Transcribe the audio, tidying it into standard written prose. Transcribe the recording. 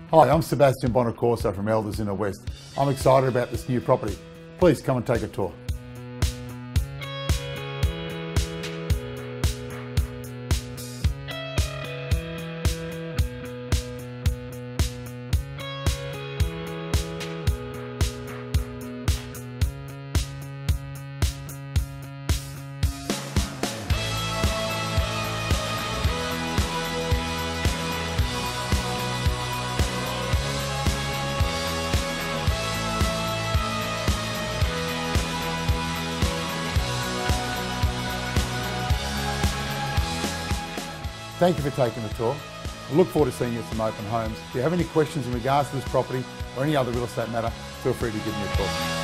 Hi, I'm Sebastian Bonaccorso from Elders Inner West. I'm excited about this new property. Please come and take a tour. Thank you for taking the tour. I look forward to seeing you at some open homes. If you have any questions in regards to this property or any other real estate matter, feel free to give me a call.